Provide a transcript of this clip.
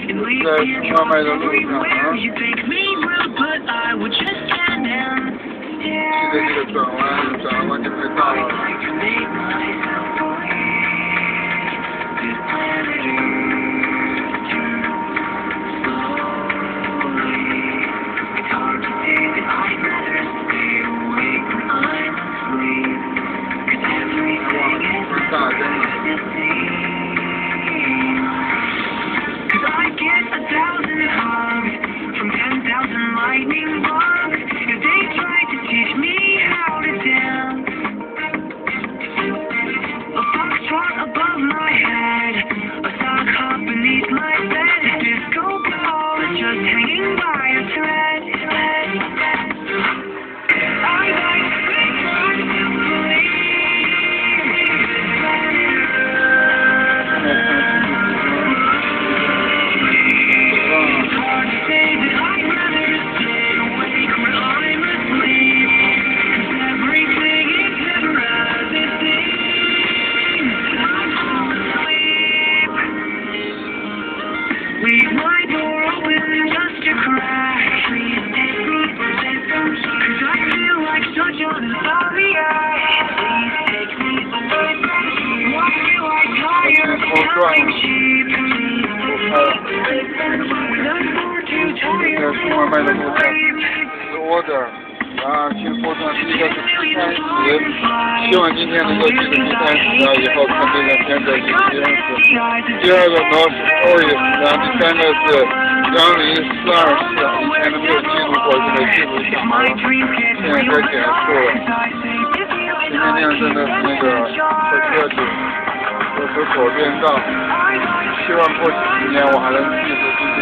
在外卖的路上啊，记得这个转弯就快到了。大灯了。 Leave my door open just a crack. Please take me, 'cause I feel like such a zombie. Please take me away. Why do I tire of becoming cheap? When I'm far too tired to sleep. 请播放第一个是开始，希望今天能够继续开始了以后看这个片子是这样子。第二个呢是 Toys， 然后第三个是10424，以前都没有记录过，现在记录下来了，现在该减速了。今天那样真的是那个特车都是左变道，希望过几年我还能继续。